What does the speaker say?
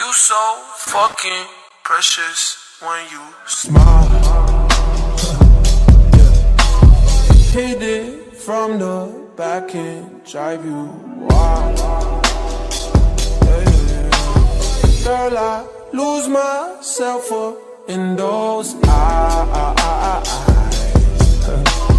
You so fucking precious when you smile. Hit it from the back and drive you wild. Girl, I lose myself up in those eyes.